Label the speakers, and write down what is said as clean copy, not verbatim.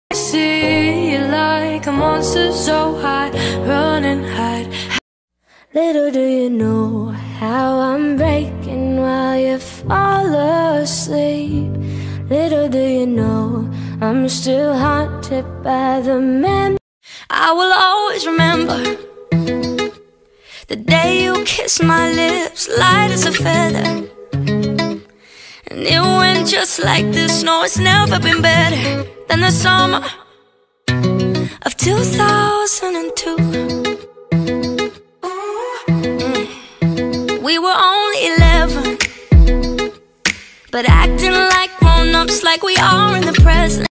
Speaker 1: See you like a monster so high, run and hide.
Speaker 2: Little do you know how I'm breaking while you fall asleep. Little do you know I'm still haunted by the memory.
Speaker 1: I will always remember the day you kissed my lips, light as a feather. And it went just like this. No, it's never been better than the summer of 2002. We were only 11, but acting like grown-ups, like we are in the present.